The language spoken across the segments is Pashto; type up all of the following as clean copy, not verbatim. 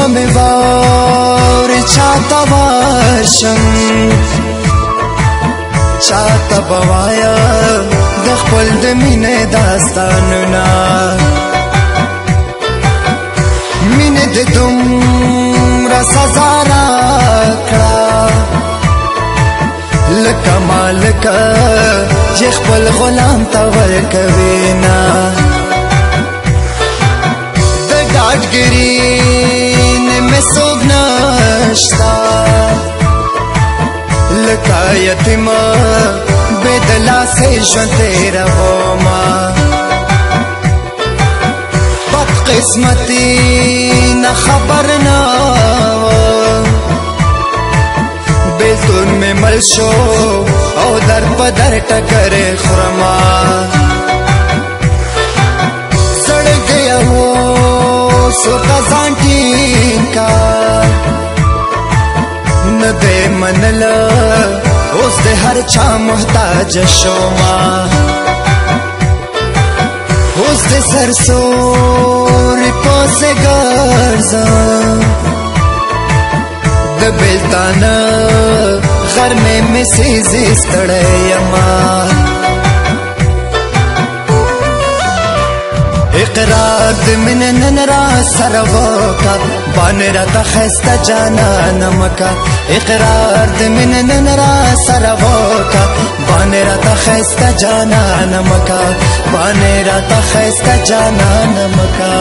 بمې واورې چاته ورشم چاته به وایم د خپل د مینې داستانونه مینې د دومره سزا راکړه لکه مالکه چې خپل غلام ته ورکوي نه د ډاډګري نه مې څوک نشته لکه یتیمه بې د لاسې ژوند تېرومه بدقسمتي نه خبر نه وم بیلتون مې مل شو او در په در ټکرې خورمه زړګی اوس ورته ځان ټینګ کا نه دې منله اوس د هر چا محتاج شومه اوس د سرسوري پسې ګرځم د بیلتانه غرمې مې سیزې ستړی یمه اقرار د مینې نن را سره وکړه بانې راته ښایسته جانانه مکه اقرار د مینې نن را سره وکړه بانې راته ښایسته جانانه مکه بانې راته ښایسته جانانه مکه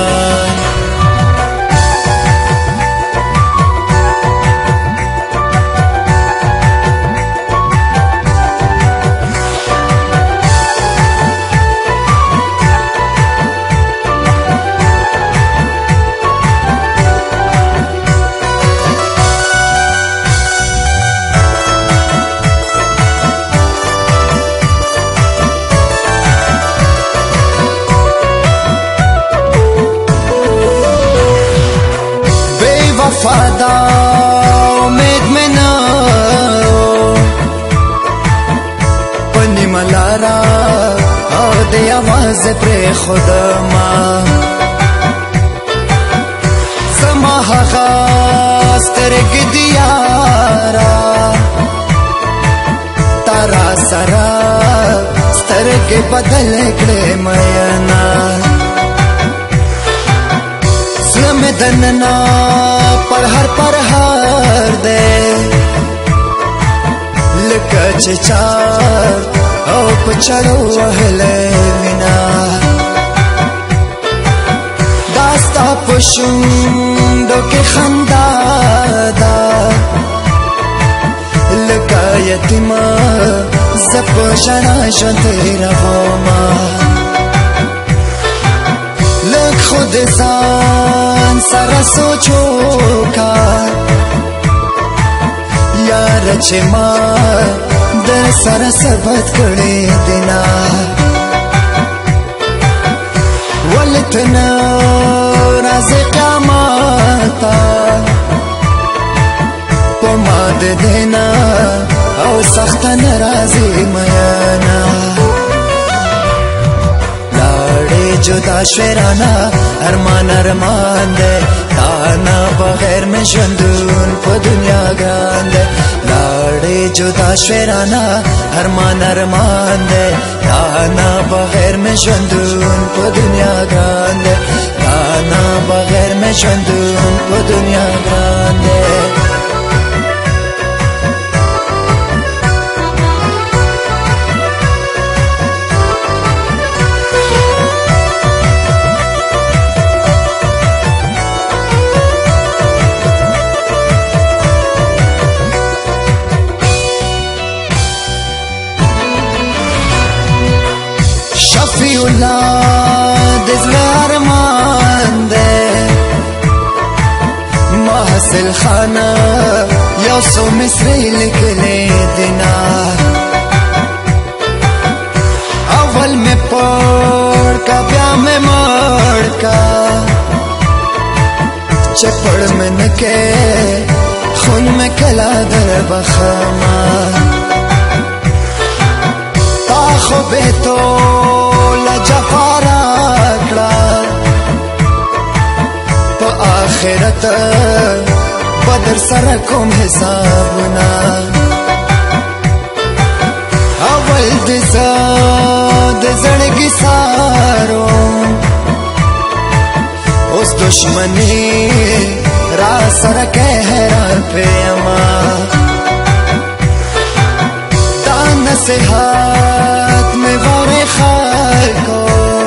وفادا امید میں نہ پنی ملارا او دی آواز پر خودما زما هغه سترګې د یارا تارا سره سترګې بدل کړې مینا زلم دننا پر هر دے لکه چې چار او پچړو وهلې مینا داستا پښوندو کې خندا دا لکه یتیمه زپ ژړا ژوند تېرومه لږ خود ځان سره سوچ وکړه یاره چې ما در سره ثبت کړې دي نه ولې ته نه راځې قیامت ته په ما د دې نه او سخته نه راځې میینه جدا شویرانا ارمان ارمان دے تانا بغیر میں ژوندون په دنیا ګران دے لاړې جدا شویرانا ارمان ارمان دے تانا بغیر میں ژوندون په دنیا ګران دے تانا بغیر میں ژوندون په دنیا ګران دے شفیع الله د زړه ارمان دی ما حاصل خانه یو څو مصرۍ لیکلې دي نه اول مې پړ کا بیا مې مړ کا چې پړ مې نه کې خون مې کلا در بخما تا خو به تو لجفا راکړه په آخرت بدر سره کوم حسابونه اول د زړګي سارو اوس دشمنی را سره کې حیران پیما دا نصیحت میں واره خلکو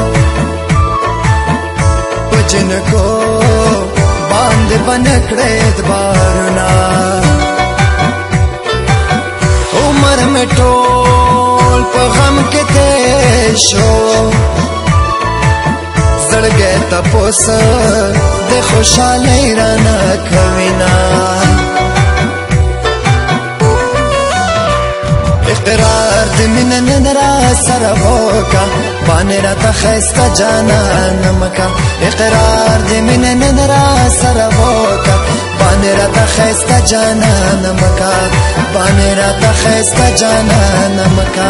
پجن کو باندې بنکړې ادبارنا عمر میں ټول په غم کې تیر شو زړګې تپوس د خوشالۍ رانه کوینا اقرار د مینه نن را سره وکا باندې راته ښایسته جانان مکا اقرار د مینه نن را سره وکا باندې راته ښایسته جانان مکا باندې راته ښایسته جانان مکا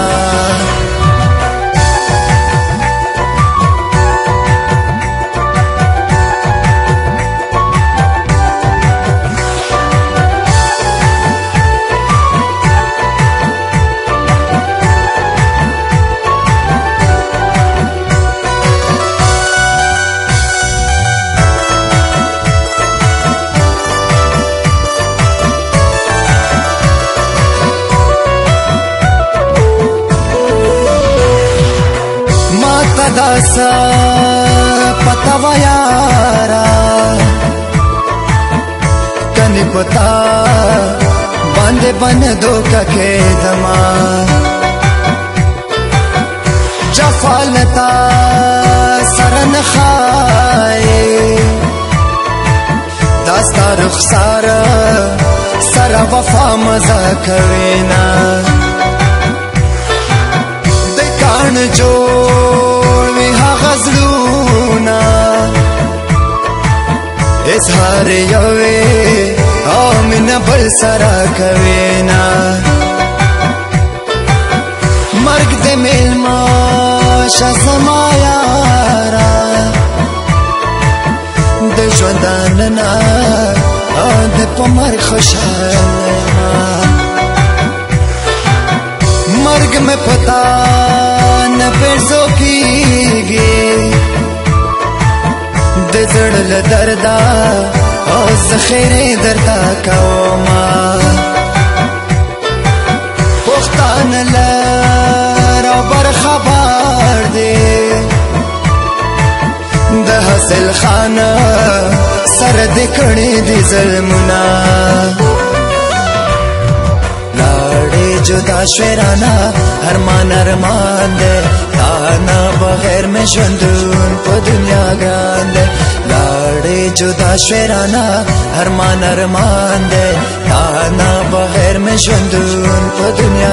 داسا پتا و یارا کنی پتا باندې بندو ککې دما جفالتا سرن خای داستا رخسار سر وفا مزا کوینا دکان جو غزلونا اظهار یوی آمین بل سرا کوینا مرگ دے میلما شزما یارا دے جونداننا دے پمر خوشحالما مرگ میں پتا نہ پیرزو کیگی د زړه دردا او ذخیره دردا کوما پښتون لر بر خبر دی د حاصل خان سر د کړي دي ظلمنا لاړې جدا شورانا ارمان ارمان دے تانا بغیر میں ژوندون په دنیا ګران دے لاړې جدا شورانا ارمان ارمان دے تانا بغیر میں ژوندون په دنیا